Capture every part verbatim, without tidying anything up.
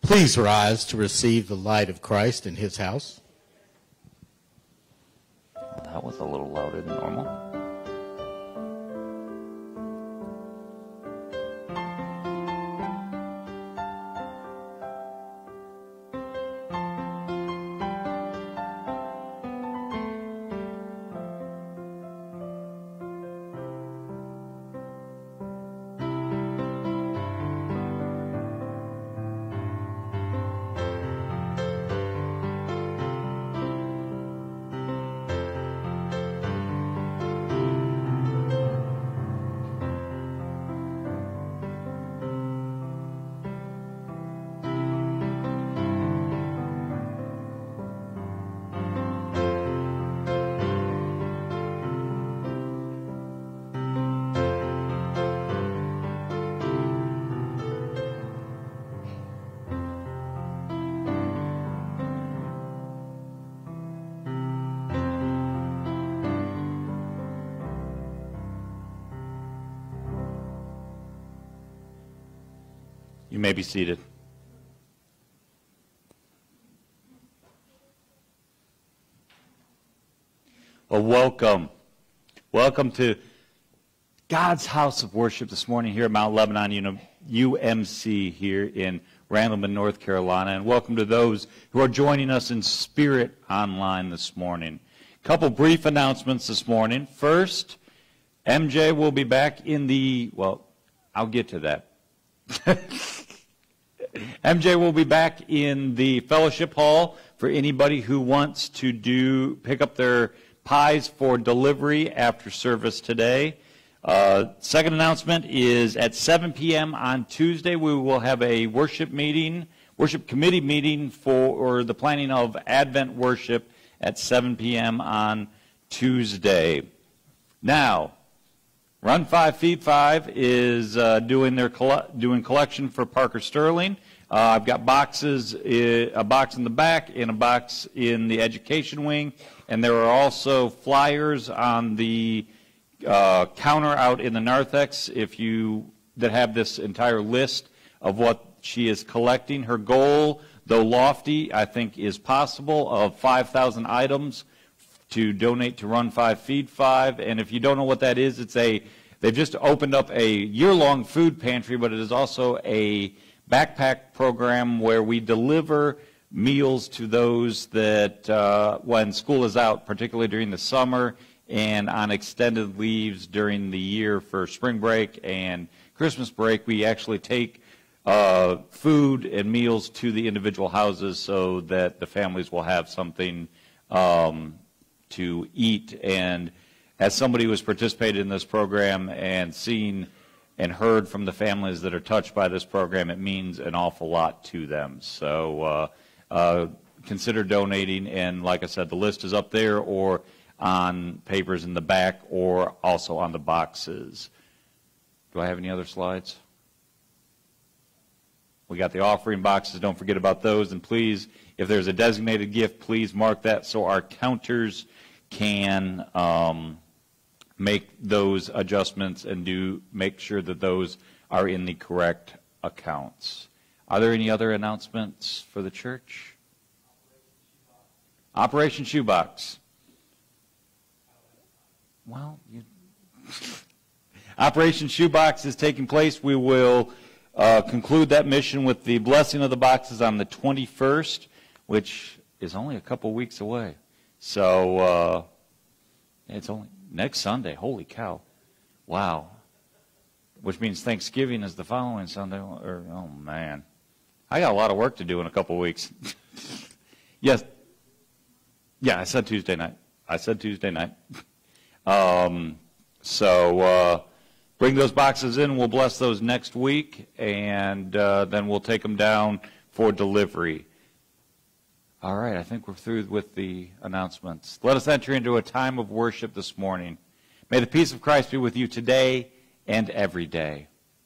Please rise to receive the light of Christ in his house. Well, that was a little louder than normal. You may be seated. Well, welcome. Welcome to God's house of worship this morning here at Mount Lebanon U M C here in Randleman, North Carolina. And welcome to those who are joining us in spirit online this morning. A couple brief announcements this morning. First, M J will be back in the, well, I'll get to that. M J will be back in the fellowship hall for anybody who wants to do pick up their pies for delivery after service today. Uh, second announcement is at seven p m on Tuesday we will have a worship meeting, worship committee meeting for the planning of Advent worship at seven p m on Tuesday. Now, Run Five Feed Five is uh, doing their coll doing collection for Parker Sterling. Uh, I've got boxes, a box in the back and a box in the education wing, and there are also flyers on the uh, counter out in the narthex if you that have this entire list of what she is collecting. Her goal, though lofty, I think is possible, of five thousand items to donate to Run Five Feed Five. And if you don't know what that is, it's a they've just opened up a year-long food pantry, but it is also a backpack program where we deliver meals to those that, uh, when school is out, particularly during the summer and on extended leaves during the year for spring break and Christmas break, we actually take uh, food and meals to the individual houses so that the families will have something um, to eat. And as somebody who has participated in this program and seen and heard from the families that are touched by this program, it means an awful lot to them. So uh, uh, consider donating, and like I said, the list is up there or on papers in the back or also on the boxes. Do I have any other slides? We got the offering boxes. Don't forget about those. And please, if there's a designated gift, please mark that so our counters can um, make those adjustments and do make sure that those are in the correct accounts. Are there any other announcements for the church? Operation Shoebox. Well, you Operation Shoebox is taking place. We will uh, conclude that mission with the blessing of the boxes on the twenty-first, which is only a couple weeks away. So uh, it's only next Sunday. Holy cow. Wow. Which means Thanksgiving is the following Sunday. Or, oh, man. I got a lot of work to do in a couple weeks. Yes. Yeah, I said Tuesday night. I said Tuesday night. um, so uh, bring those boxes in. We'll bless those next week, and uh, then we'll take them down for delivery. All right, I think we're through with the announcements. Let us enter into a time of worship this morning. May the peace of Christ be with you today and every day.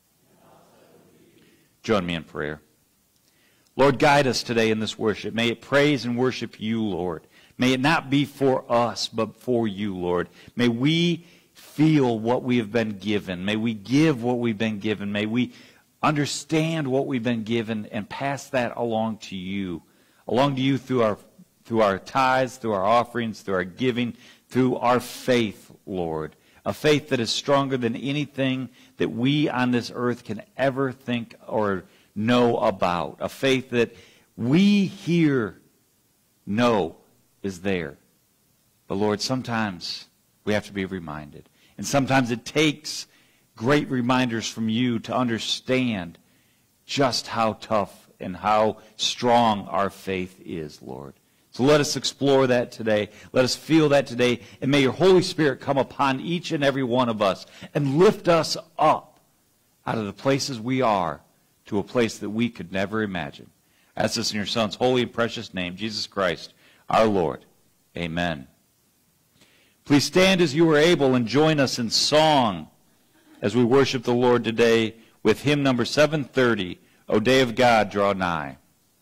Join me in prayer. Lord, guide us today in this worship. May it praise and worship you, Lord. May it not be for us, but for you, Lord. May we feel what we have been given. May we give what we've been given. May we understand what we've been given and pass that along to you, along to you through our through our tithes, through our offerings, through our giving, through our faith, Lord. A faith that is stronger than anything that we on this earth can ever think or know about. A faith that we here know is there. But Lord, sometimes we have to be reminded. And sometimes it takes great reminders from you to understand just how tough and how strong our faith is, Lord. So let us explore that today. Let us feel that today. And may your Holy Spirit come upon each and every one of us and lift us up out of the places we are to a place that we could never imagine. I ask this in your Son's holy and precious name, Jesus Christ, our Lord. Amen. Please stand as you are able and join us in song as we worship the Lord today with hymn number seven thirty, O Day of God, Draw Nigh.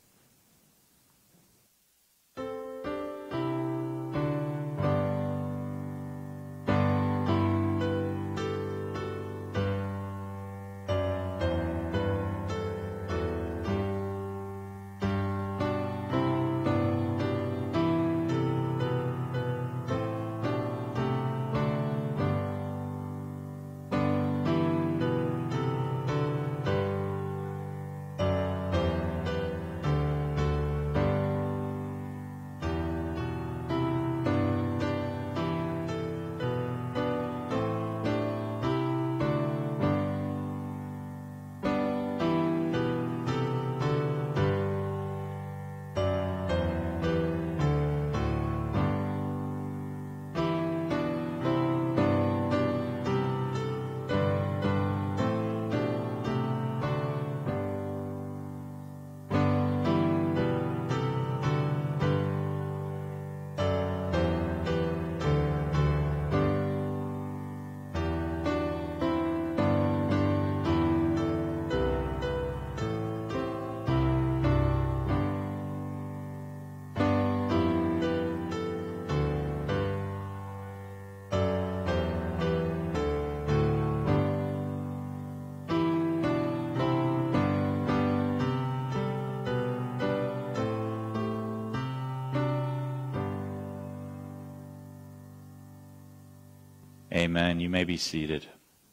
Amen. You may be seated.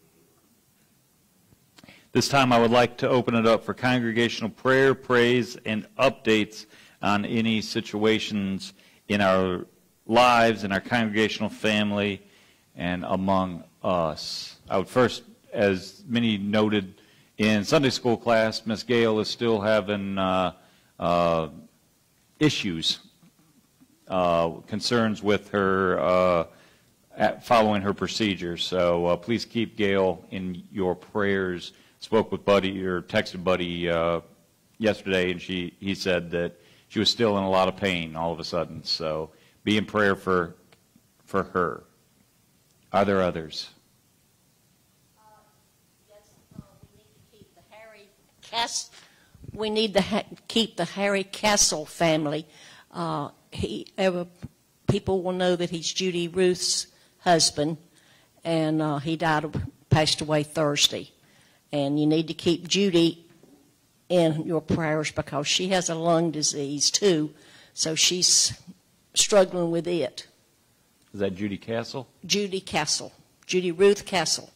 This time I would like to open it up for congregational prayer, praise, and updates on any situations in our lives, in our congregational family, and among us. I would first, as many noted in Sunday school class, Miss Gail is still having uh, uh, issues, uh, concerns with her uh, At following her procedure. So uh, please keep Gail in your prayers. Spoke with Buddy, or texted Buddy uh, yesterday, and she he said that she was still in a lot of pain all of a sudden. So be in prayer for for her. Are there others? Uh, yes, uh, we need to keep the Harry Cass. We need to ha keep the Harry Castle family. Uh, he ever people will know that he's Judy Ruth's husband, and uh, he died, passed away Thursday. And you need to keep Judy in your prayers because she has a lung disease too, so she's struggling with it. Is that Judy Castle? Judy Castle, Judy Ruth Castle,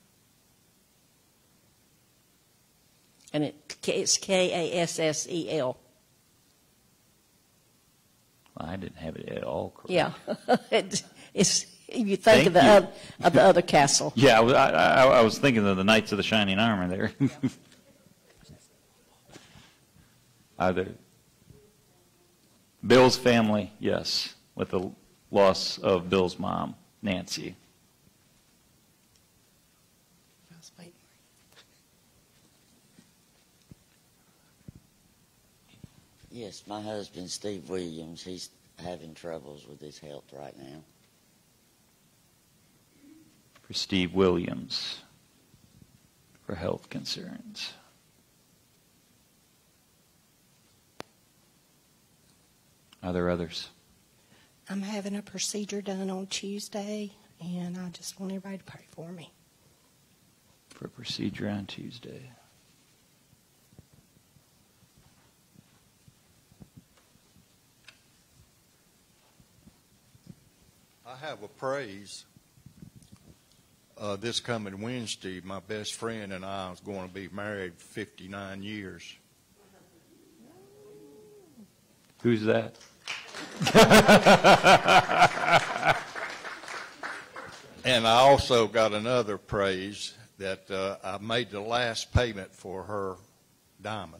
and it, it's K A S S E L. Well, I didn't have it at all correct. Yeah, it, it's. You think Thank of the, you. other, of the other castle. Yeah, I, was- I, I, I was thinking of the Knights of the Shining Armor there. Are there? Bill's family, yes, with the loss of Bill's mom, Nancy. Yes, my husband, Steve Williams, he's having troubles with his health right now. For Steve Williams, for health concerns. Are there others? I'm having a procedure done on Tuesday, and I just want everybody to pray for me. For a procedure on Tuesday. have a praise. Uh, this coming Wednesday, my best friend and I is going to be married fifty-nine years. Who's that? And I also got another praise that uh, I made the last payment for her diamond.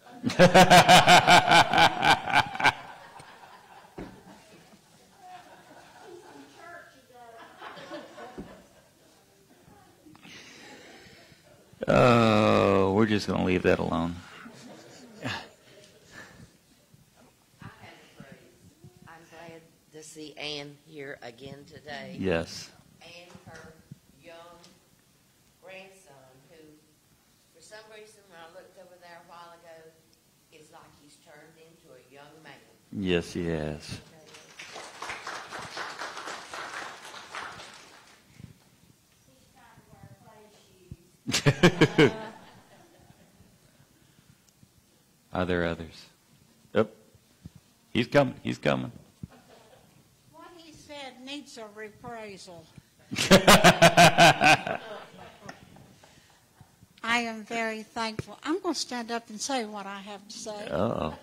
Oh, we're just going to leave that alone. I have a praise. I'm glad to see Ann here again today. Yes. And her young grandson, who, for some reason, when I looked over there a while ago, it's like he's turned into a young man. Yes, he has. Are there others? Yep. He's coming. He's coming. What he said needs a reprisal. I am very thankful. I'm going to stand up and say what I have to say. Uh-oh.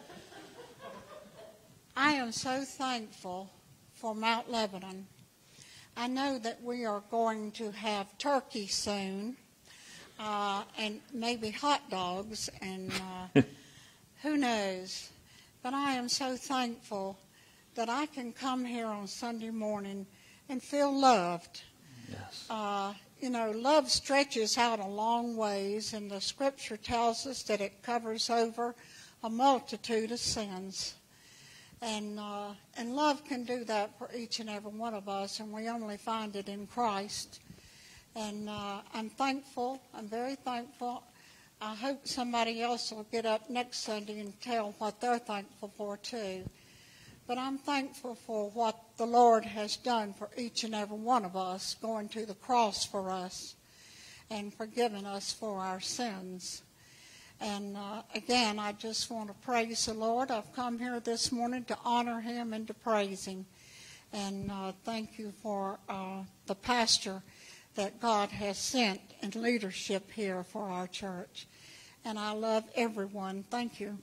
I am so thankful for Mount Lebanon. I know that we are going to have turkey soon, uh, and maybe hot dogs, and uh, who knows. But I am so thankful that I can come here on Sunday morning and feel loved. Yes. Uh, you know, love stretches out a long ways, and the Scripture tells us that it covers over a multitude of sins. And uh, and love can do that for each and every one of us, and we only find it in Christ. And uh, I'm thankful. I'm very thankful. I hope somebody else will get up next Sunday and tell what they're thankful for too. But I'm thankful for what the Lord has done for each and every one of us, going to the cross for us and forgiving us for our sins. And uh, again, I just want to praise the Lord. I've come here this morning to honor him and to praise him. And uh, thank you for uh, the pastor that God has sent in leadership here for our church. And I love everyone. Thank you.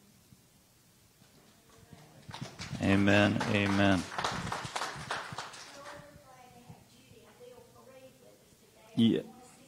Amen. Amen. Yeah.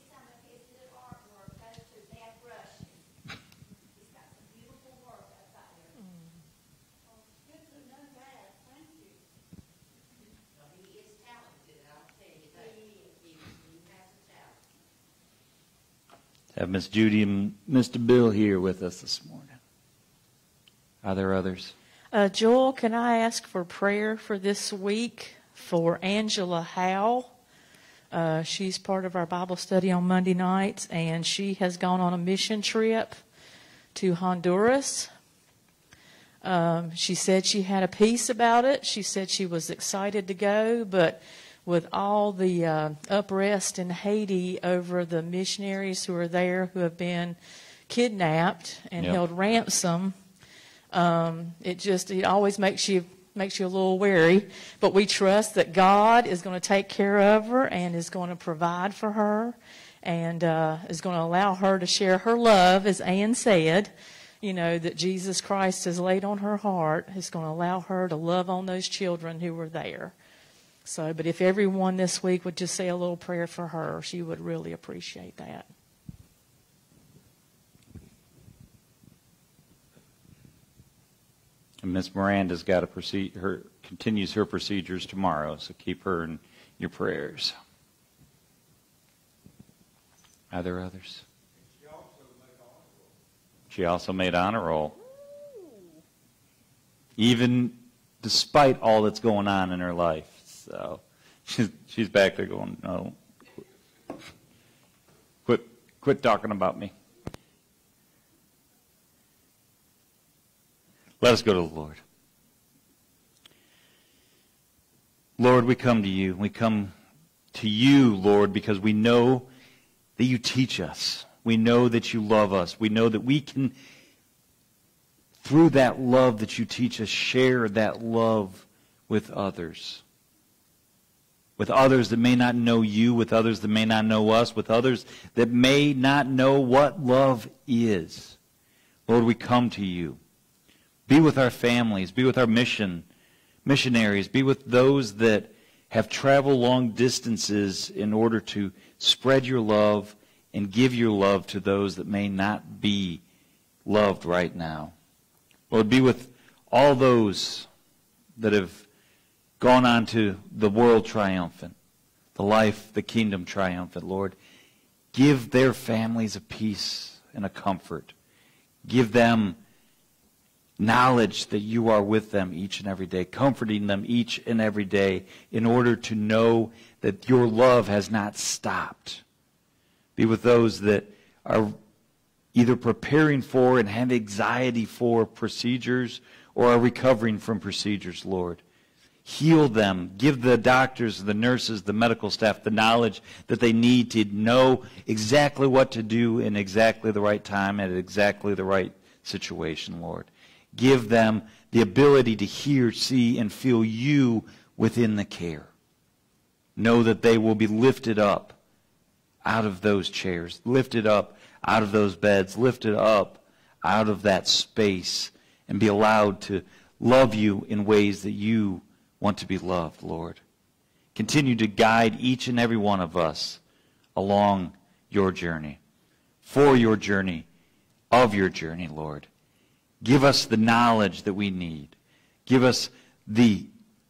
Have Miss Judy and Mister Bill here with us this morning. Are there others? Uh, Joel, can I ask for prayer for this week for Angela Howe? Uh, she's part of our Bible study on Monday nights, and she has gone on a mission trip to Honduras. Um, she said she had a peace about it. She said she was excited to go, but with all the uh, unrest in Haiti over the missionaries who are there who have been kidnapped and Yep. held ransom, um, it just it always makes you makes you a little wary. But we trust that God is going to take care of her and is going to provide for her and uh, is going to allow her to share her love, as Ann said. You know, that Jesus Christ has laid on her heart, is going to allow her to love on those children who were there. So, but if everyone this week would just say a little prayer for her, she would really appreciate that. And Miss Miranda's got to proceed. Her continues her procedures tomorrow, so keep her in your prayers. Are there others? She also made honor roll. Even despite all that's going on in her life. So she's, she's back there going, no, quit, quit talking about me. Let us go to the Lord. Lord, we come to you. We come to you, Lord, because we know that you teach us. We know that you love us. We know that we can, through that love that you teach us, share that love with others. with others that may not know you, with others that may not know us, with others that may not know what love is. Lord, we come to you. Be with our families. Be with our mission, missionaries. Be with those that have traveled long distances in order to spread your love and give your love to those that may not be loved right now. Lord, be with all those that have gone on to the world triumphant, the life, the kingdom triumphant, Lord. Give their families a peace and a comfort. Give them knowledge that you are with them each and every day, comforting them each and every day in order to know that your love has not stopped. Be with those that are either preparing for and have anxiety for procedures or are recovering from procedures, Lord. Heal them. Give the doctors, the nurses, the medical staff the knowledge that they need to know exactly what to do in exactly the right time at exactly the right situation, Lord. Give them the ability to hear, see, and feel you within the care. Know that they will be lifted up out of those chairs, lifted up out of those beds, lifted up out of that space, and be allowed to love you in ways that you want to be loved, Lord. Continue to guide each and every one of us along your journey, for your journey, of your journey, Lord. Give us the knowledge that we need. Give us the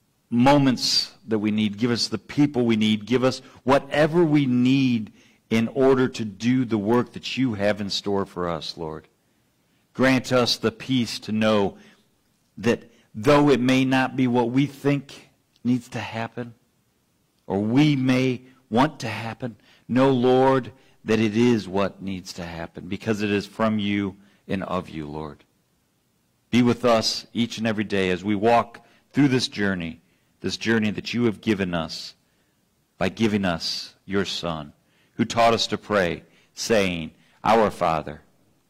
moments that we need. Give us the people we need. Give us whatever we need in order to do the work that you have in store for us, Lord. Grant us the peace to know that though it may not be what we think needs to happen, or we may want to happen, know, Lord, that it is what needs to happen, because it is from you and of you, Lord. Be with us each and every day as we walk through this journey, this journey that you have given us by giving us your Son, who taught us to pray, saying, Our Father.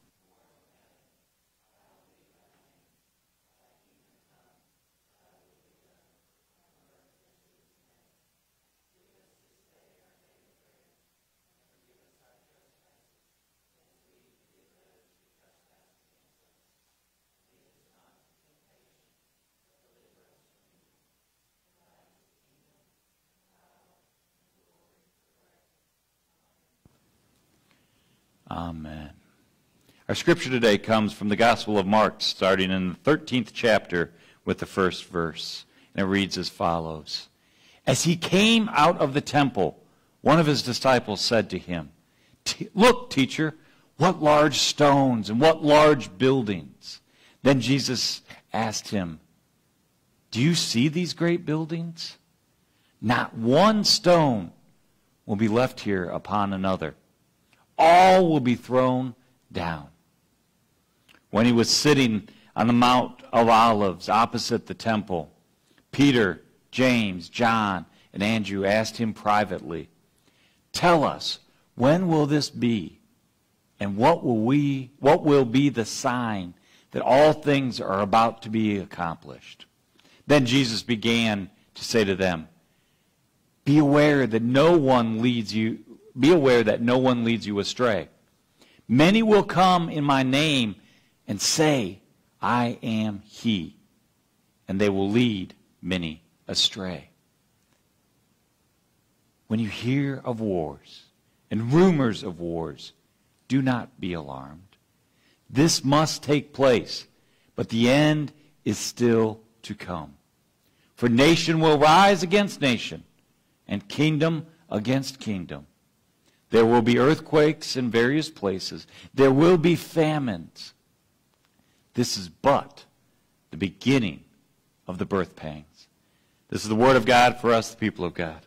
Amen. Our scripture today comes from the Gospel of Mark, starting in the thirteenth chapter with the first verse. And it reads as follows. As he came out of the temple, one of his disciples said to him, Look, teacher, what large stones and what large buildings. Then Jesus asked him, Do you see these great buildings? Not one stone will be left here upon another. All will be thrown down. When he was sitting on the Mount of Olives opposite the temple, Peter, James, John, and Andrew asked him privately, Tell us, when will this be? And what will we, what will be the sign that all things are about to be accomplished? Then Jesus began to say to them, Be aware that no one leads you Be aware that no one leads you astray. Many will come in my name and say, I am he. And they will lead many astray. When you hear of wars and rumors of wars, do not be alarmed. This must take place, but the end is still to come. For nation will rise against nation, and kingdom against kingdom. There will be earthquakes in various places. There will be famines. This is but the beginning of the birth pangs. This is the word of God for us, the people of God.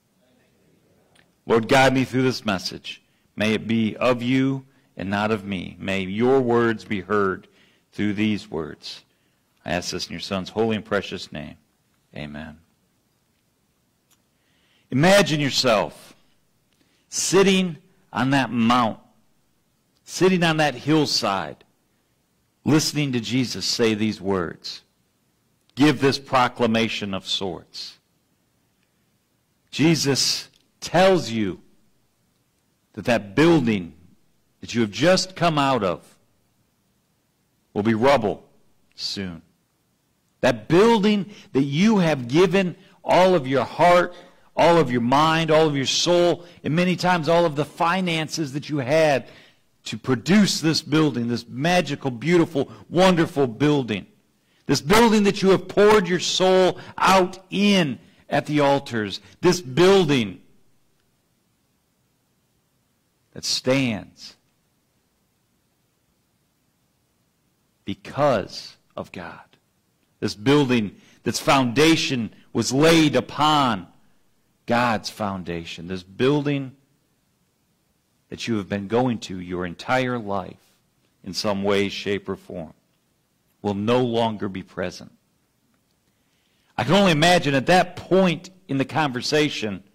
Lord, guide me through this message. May it be of you and not of me. May your words be heard through these words. I ask this in your Son's holy and precious name. Amen. Imagine yourself sitting on that mount, sitting on that hillside, listening to Jesus say these words, give this proclamation of sorts. Jesus tells you that that building that you have just come out of will be rubble soon. That building that you have given all of your heart, all of your mind, all of your soul, and many times all of the finances that you had to produce this building, this magical, beautiful, wonderful building. This building that you have poured your soul out in at the altars. This building that stands because of God. This building that's foundation was laid upon God's foundation. This building that you have been going to your entire life in some way, shape, or form will no longer be present. I can only imagine at that point in the conversation,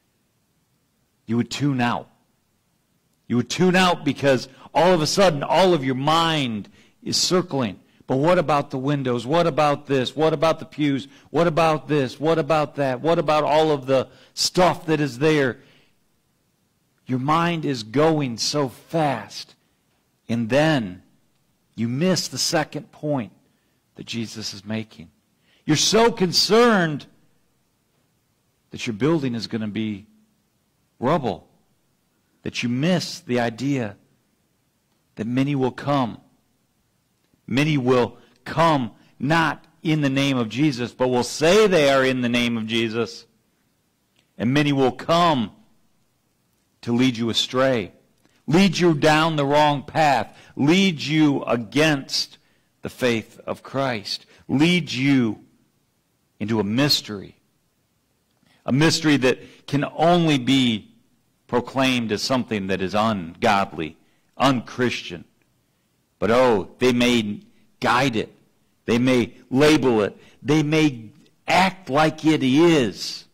you would tune out. You would tune out because all of a sudden, all of your mind is circling. But what about the windows? What about this? What about the pews? What about this? What about that? What about all of the stuff that is there? Your mind is going so fast. And then you miss the second point that Jesus is making. You're so concerned that your building is going to be rubble that you miss the idea that many will come. Many will come not in the name of Jesus, but will say they are in the name of Jesus. And many will come to lead you astray, lead you down the wrong path, lead you against the faith of Christ, lead you into a mystery, a mystery that can only be proclaimed as something that is ungodly, unchristian. But oh, they may guide it. They may label it. They may act like it is.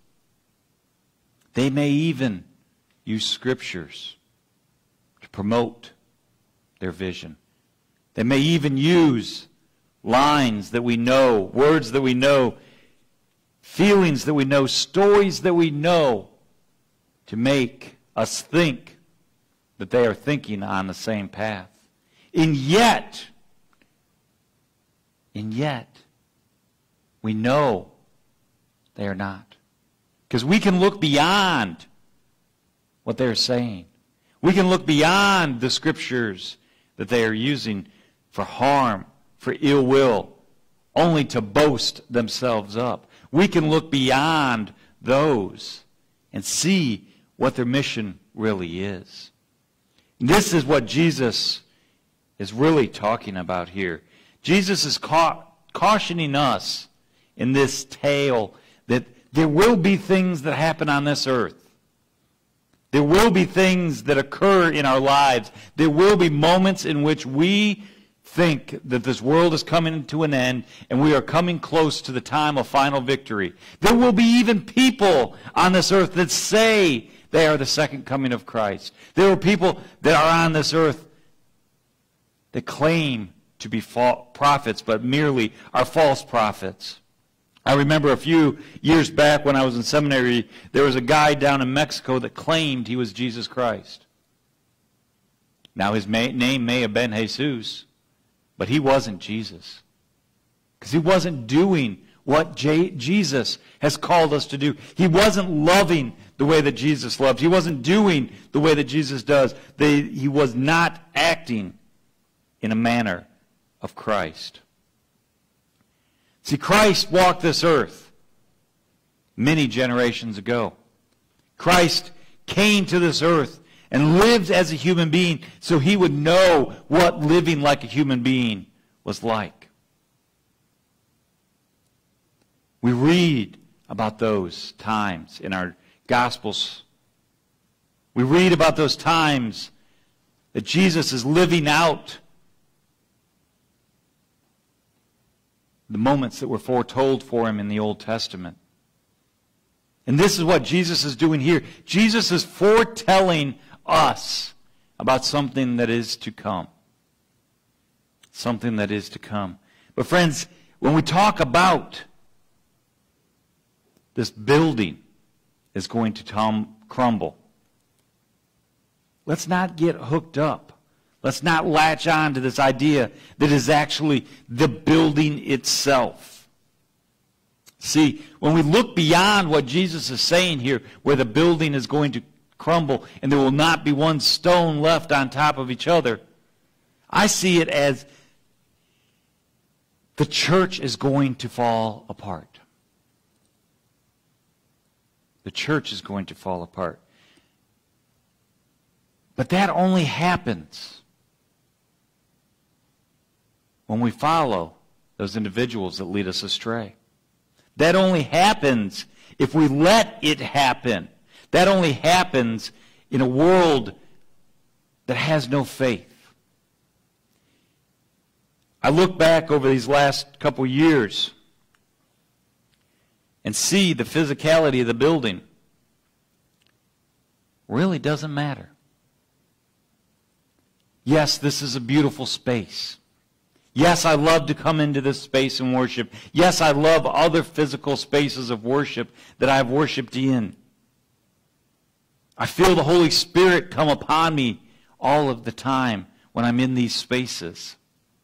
They may even use scriptures to promote their vision. They may even use lines that we know, words that we know, feelings that we know, stories that we know to make us think that they are thinking on the same path. And yet, and yet, we know they are not. Because we can look beyond what they're saying. We can look beyond the scriptures that they are using for harm, for ill will, only to boast themselves up. We can look beyond those and see what their mission really is. This is what Jesus is really talking about here. Jesus is ca- cautioning us in this tale that there will be things that happen on this earth. There will be things that occur in our lives. There will be moments in which we think that this world is coming to an end and we are coming close to the time of final victory. There will be even people on this earth that say they are the second coming of Christ. There are people that are on this earth that claim to be prophets, but merely are false prophets. I remember a few years back when I was in seminary, there was a guy down in Mexico that claimed he was Jesus Christ. Now his name may have been Jesus, but he wasn't Jesus. Because he wasn't doing what J- Jesus has called us to do. He wasn't loving the way that Jesus loves. He wasn't doing the way that Jesus does. They, he was not acting in a manner of Christ. See, Christ walked this earth many generations ago. Christ came to this earth and lived as a human being so he would know what living like a human being was like. We read about those times in our Gospels. We read about those times that Jesus is living out the moments that were foretold for him in the Old Testament. And this is what Jesus is doing here. Jesus is foretelling us about something that is to come. Something that is to come. But friends, when we talk about this building is going to tum- crumble. Let's not get hooked up. Let's not latch on to this idea that is actually the building itself. See, when we look beyond what Jesus is saying here, where the building is going to crumble and there will not be one stone left on top of each other, I see it as the church is going to fall apart. The church is going to fall apart. But that only happens when we follow those individuals that lead us astray. That only happens if we let it happen. That only happens in a world that has no faith. I look back over these last couple years and see the physicality of the building. Really doesn't matter. Yes, this is a beautiful space. Yes, I love to come into this space and worship. Yes, I love other physical spaces of worship that I've worshiped in. I feel the Holy Spirit come upon me all of the time when I'm in these spaces.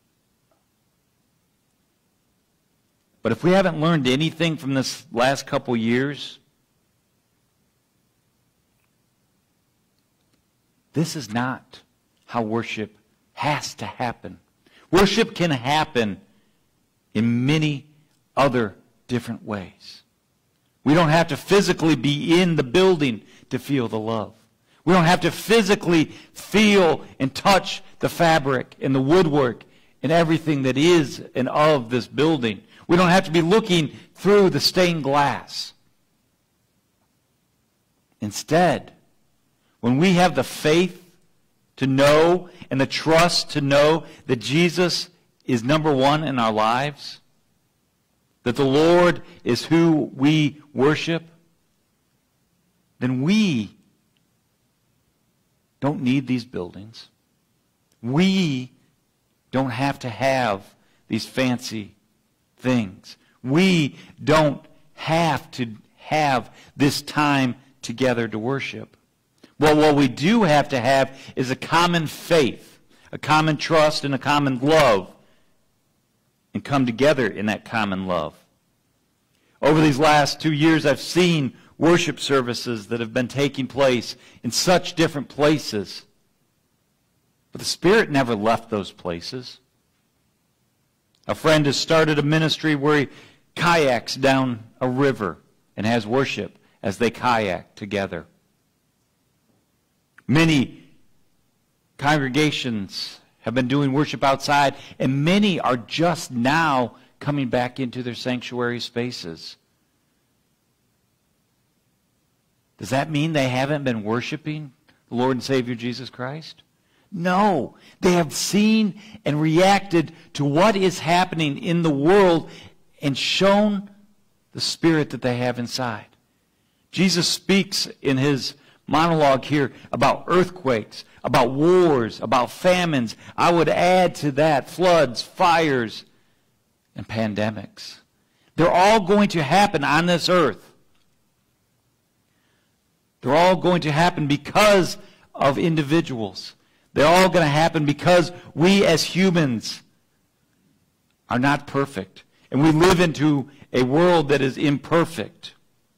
But if we haven't learned anything from this last couple years, this is not how worship has to happen. Worship can happen in many other different ways. We don't have to physically be in the building to feel the love. We don't have to physically feel and touch the fabric and the woodwork and everything that is and of this building. We don't have to be looking through the stained glass. Instead, when we have the faith to know and the trust to know that Jesus is number one in our lives, that the Lord is who we worship, then we don't need these buildings. We don't have to have these fancy things. We don't have to have this time together to worship. Well, what we do have to have is a common faith, a common trust, and a common love, and come together in that common love. Over these last two years, I've seen worship services that have been taking place in such different places. But the Spirit never left those places. A friend has started a ministry where he kayaks down a river and has worship as they kayak together. Many congregations have been doing worship outside, and many are just now coming back into their sanctuary spaces. Does that mean they haven't been worshiping the Lord and Savior Jesus Christ? No. They have seen and reacted to what is happening in the world and shown the Spirit that they have inside. Jesus speaks in his monologue here about earthquakes, about wars, about famines. I would add to that floods, fires, and pandemics. They're all going to happen on this earth. They're all going to happen because of individuals. They're all going to happen because we as humans are not perfect. And we live into a world that is imperfect.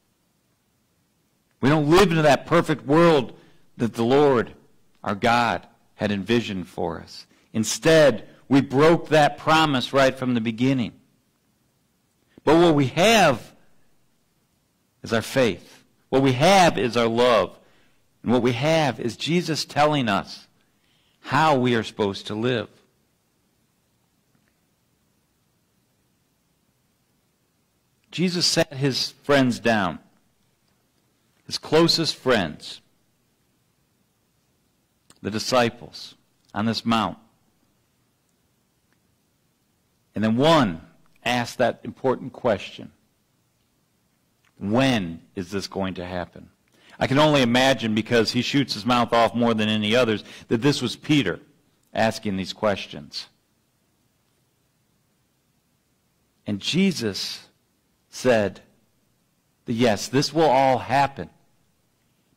We don't live into that perfect world that the Lord, our God, had envisioned for us. Instead, we broke that promise right from the beginning. But what we have is our faith. What we have is our love. And what we have is Jesus telling us how we are supposed to live. Jesus sat his friends down, his closest friends, the disciples, on this mount. And then one asked that important question: when is this going to happen? I can only imagine, because he shoots his mouth off more than any others, that this was Peter asking these questions. And Jesus said that yes, this will all happen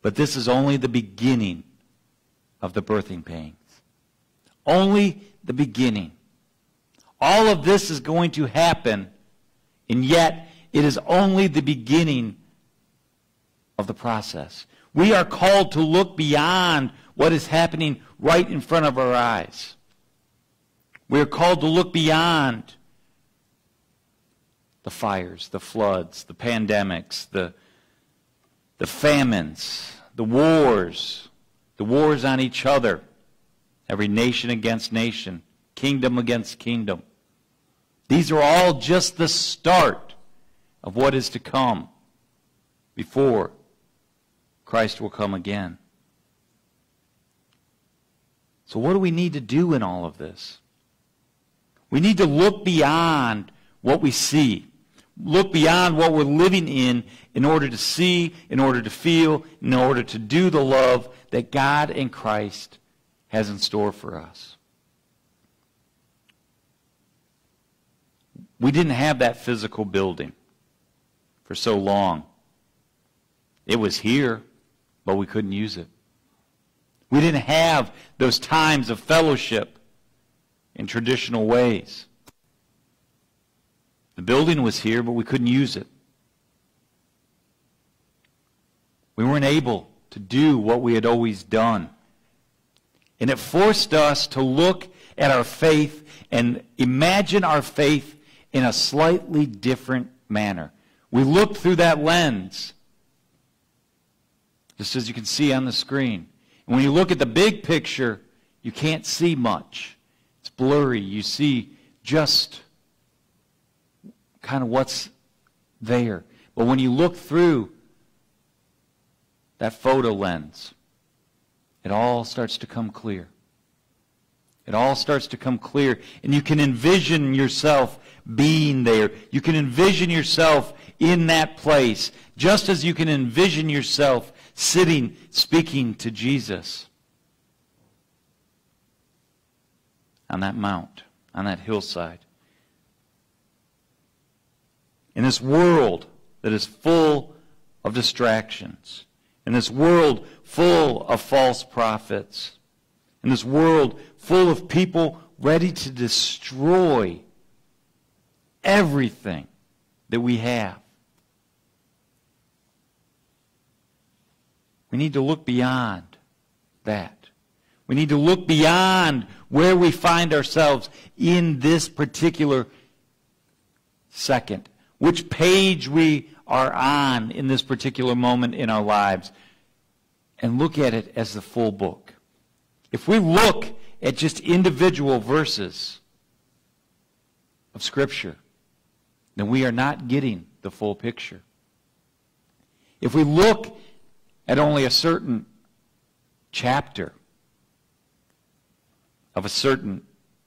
But this is only the beginning of the birthing pains. Only the beginning. All of this is going to happen, and yet it is only the beginning of the process. We are called to look beyond what is happening right in front of our eyes. We are called to look beyond the fires, the floods, the pandemics, the, the famines, the wars, the wars on each other, every nation against nation, kingdom against kingdom. These are all just the start of what is to come before Christ will come again. So what do we need to do in all of this? We need to look beyond what we see. Look beyond what we're living in in order to see, in order to feel, in order to do the love that God and Christ has in store for us. We didn't have that physical building for so long. It was here, but we couldn't use it. We didn't have those times of fellowship in traditional ways. The building was here, but we couldn't use it. We weren't able to do what we had always done. And it forced us to look at our faith and imagine our faith in a slightly different manner. We looked through that lens, just as you can see on the screen. And when you look at the big picture, you can't see much. It's blurry. You see just kind of what's there. But when you look through that photo lens, it all starts to come clear. It all starts to come clear. And you can envision yourself being there. You can envision yourself in that place, just as you can envision yourself sitting, speaking to Jesus on that mount, on that hillside. In this world that is full of distractions, in this world full of false prophets, in this world full of people ready to destroy everything that we have, we need to look beyond that. We need to look beyond where we find ourselves in this particular second, which page we are on in this particular moment in our lives, and look at it as the full book. If we look at just individual verses of Scripture, then we are not getting the full picture. If we look at only a certain chapter of a certain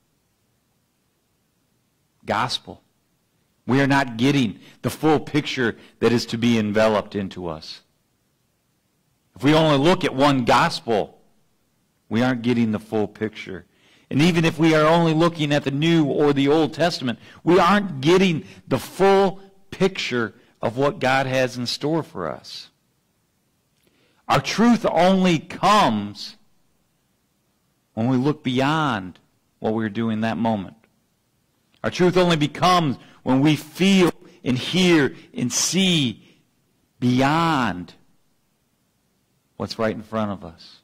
gospel, we are not getting the full picture that is to be enveloped into us. If we only look at one gospel, we aren't getting the full picture. And even if we are only looking at the New or the Old Testament, we aren't getting the full picture of what God has in store for us. Our truth only comes when we look beyond what we're doing that moment. Our truth only becomes when we feel and hear and see beyond what's right in front of us.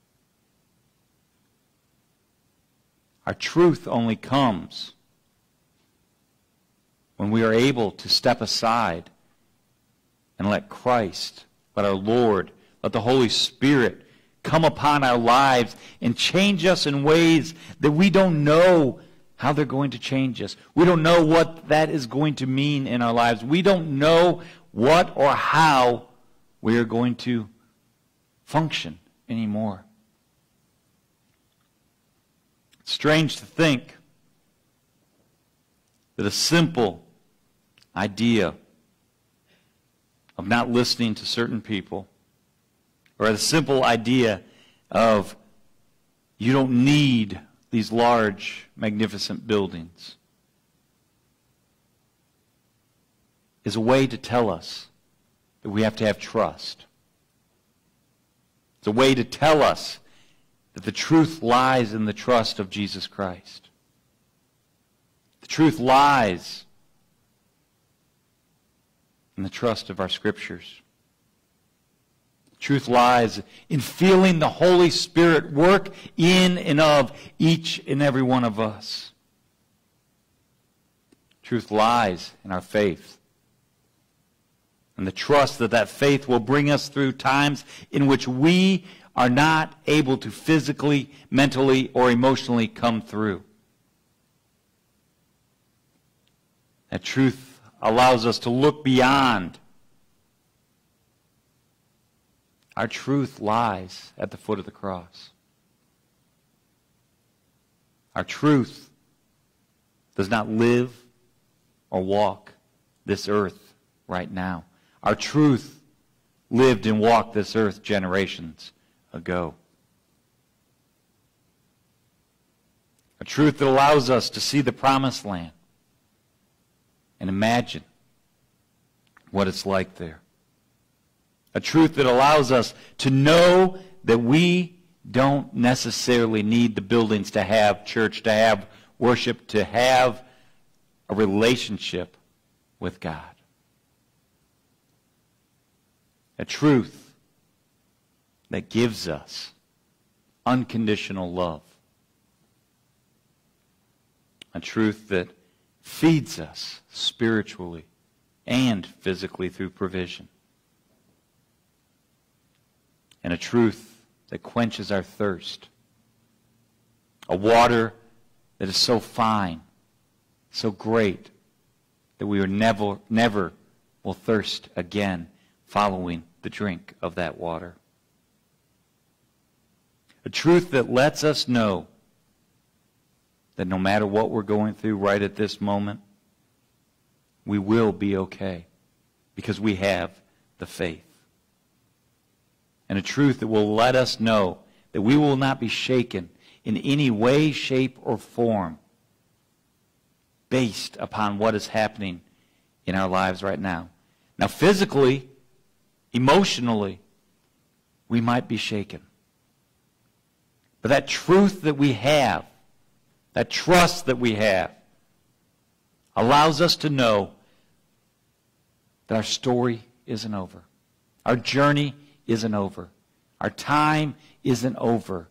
Our truth only comes when we are able to step aside and let Christ, let our Lord, let the Holy Spirit come upon our lives and change us in ways that we don't know how they're going to change us. We don't know what that is going to mean in our lives. We don't know what or how we are going to function anymore. It's strange to think that a simple idea of not listening to certain people, or the simple idea of you don't need these large, magnificent buildings, is a way to tell us that we have to have trust. It's a way to tell us that the truth lies in the trust of Jesus Christ. The truth lies in the trust of our Scriptures. The truth lies in feeling the Holy Spirit work in and of each and every one of us. Truth lies in our faith. And the trust that that faith will bring us through times in which we are not able to physically, mentally, or emotionally come through. That truth allows us to look beyond. Our truth lies at the foot of the cross. Our truth does not live or walk this earth right now. Our truth lived and walked this earth generations ago. A truth that allows us to see the promised land and imagine what it's like there. A truth that allows us to know that we don't necessarily need the buildings to have church, to have worship, to have a relationship with God. A truth that gives us unconditional love. A truth that feeds us spiritually and physically through provision. And a truth that quenches our thirst. A water that is so fine, so great, that we are never, never will thirst again following the drink of that water. A truth that lets us know that no matter what we're going through right at this moment, we will be okay because we have the faith. And a truth that will let us know that we will not be shaken in any way, shape, or form based upon what is happening in our lives right now. Now, physically, emotionally, we might be shaken. But that truth that we have, that trust that we have, allows us to know that our story isn't over. Our journey isn't over. Our time isn't over.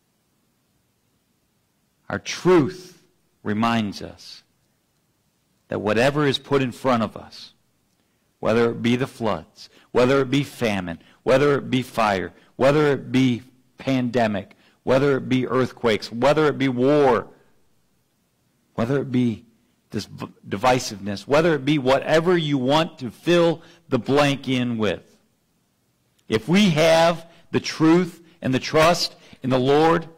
Our truth reminds us that whatever is put in front of us, whether it be the floods, whether it be famine, whether it be fire, whether it be pandemic, whether it be earthquakes, whether it be war, whether it be this divisiveness, whether it be whatever you want to fill the blank in with. If we have the truth and the trust in the Lord,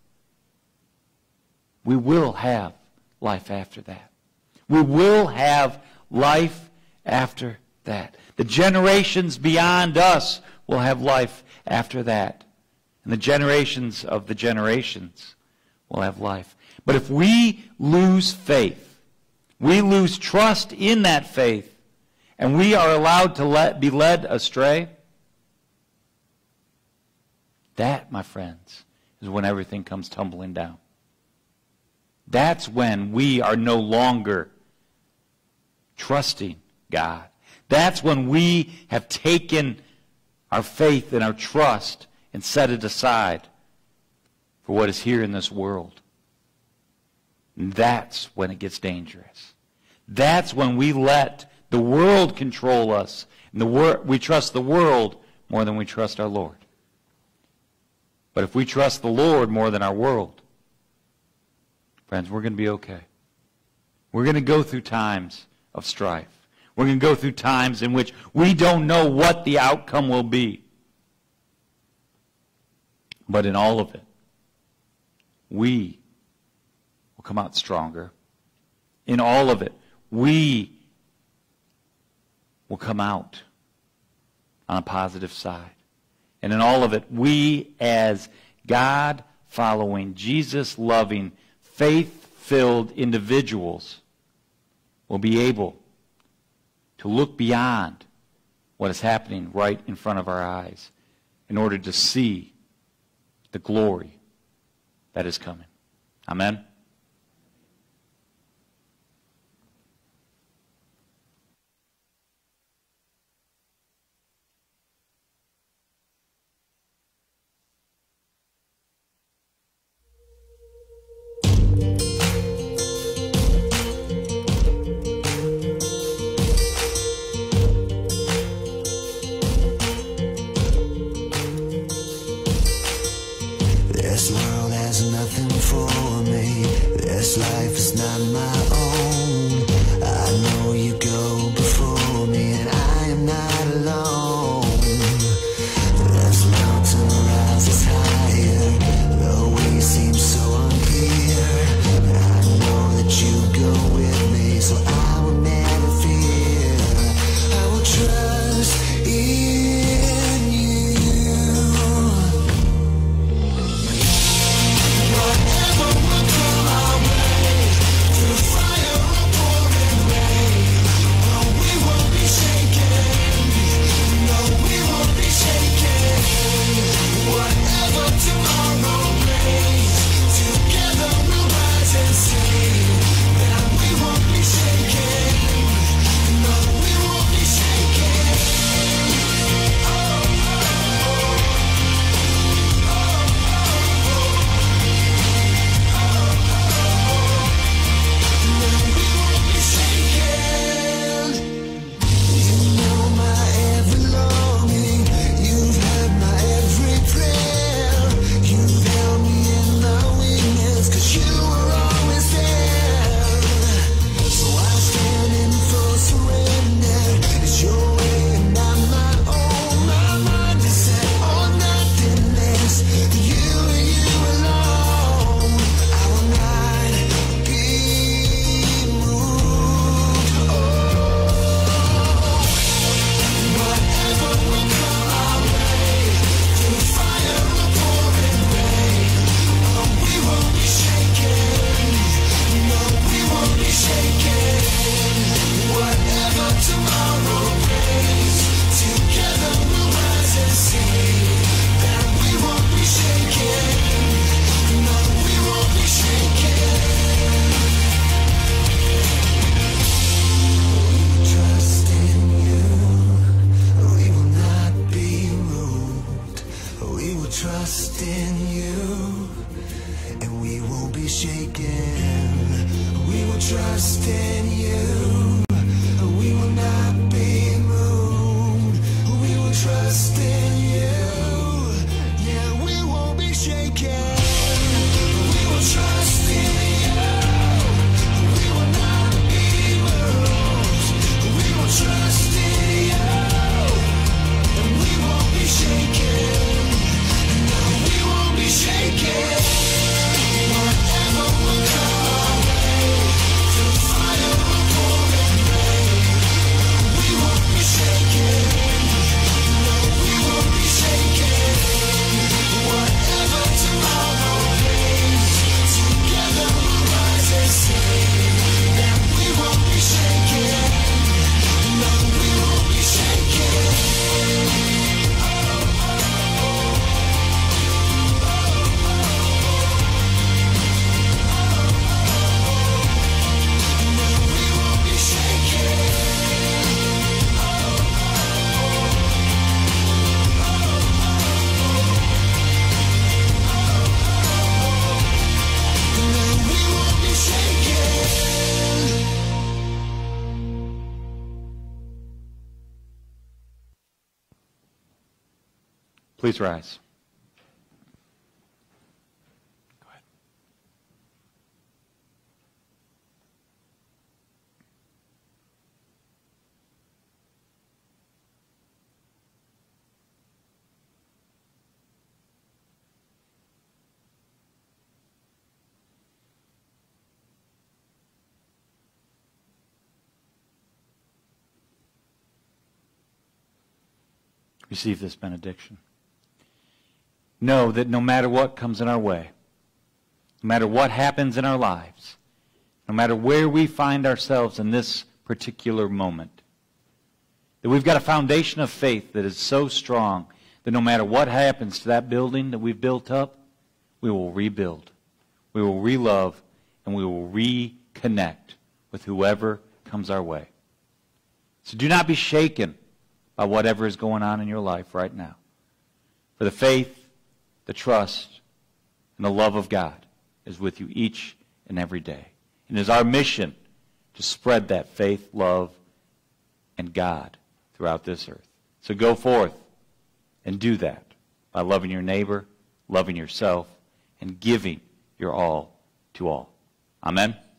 we will have life after that. We will have life after that. The generations beyond us will have life after that. And the generations of the generations will have life. But if we lose faith, we lose trust in that faith, and we are allowed to let, be led astray, that, my friends, is when everything comes tumbling down. That's when we are no longer trusting God. That's when we have taken our faith and our trust and set it aside for what is here in this world. And that's when it gets dangerous. That's when we let the world control us. And the wor- we trust the world more than we trust our Lord. But if we trust the Lord more than our world, friends, we're going to be okay. We're going to go through times of strife. We're going to go through times in which we don't know what the outcome will be. But in all of it, we will come out stronger. In all of it, we will come out on a positive side. And in all of it, we as God-following, Jesus-loving, faith-filled individuals will be able to look beyond what is happening right in front of our eyes in order to see the glory that is coming. Amen. This world has nothing for me. This life is not my own. I know you go before me, and I am not alone. This mountain rises higher, the way seems so unclear. I know that you go with me, so I will never fear. I will trust in you. Whatever will come our way, through fire or pouring rain, no, we won't be shaken. No, we won't be shaken. Whatever tomorrow brings, together we'll rise and sing. That we won't be shaken. No, we won't be shaken. Oh, oh, oh. You know my every longing. You've heard my every prayer. You've held me in my weakness, 'cause you were always there. So I stand in full surrender. It's your way and not my own. My mind is set on nothing less than you and you alone. I will not be moved. Oh, whatever will come our way, through fire or pouring rain, oh, we won't be shaken. No, we won't be shaken. Whatever tomorrow brings, together we'll rise and sing. That we won't be shaken. No, we won't be shaken. Trust in you. We will not be moved. We will trust in you, and we won't be shaken. We will trust in you. We will not be moved. We will trust in you. Yeah, we won't be shaken. We will trust in you. We will not be moved. We will trust in you, and we won't be shaken. No, we won't be shaken. Whatever will come our way, through fire or pouring rain, we won't be shaken. No, we won't be shaken. Whatever tomorrow brings, together we'll rise and sing. That we won't be shaken. No, we won't be shaken. No, we won't be shaken. No, we won't be shaken. Please rise. Go ahead. Receive this benediction. Know that no matter what comes in our way, no matter what happens in our lives, no matter where we find ourselves in this particular moment, that we've got a foundation of faith that is so strong that no matter what happens to that building that we've built up, we will rebuild, we will relove, and we will reconnect with whoever comes our way. So do not be shaken by whatever is going on in your life right now. For the faith, the trust, and the love of God is with you each and every day. And it is our mission to spread that faith, love, and God throughout this earth. So go forth and do that by loving your neighbor, loving yourself, and giving your all to all. Amen.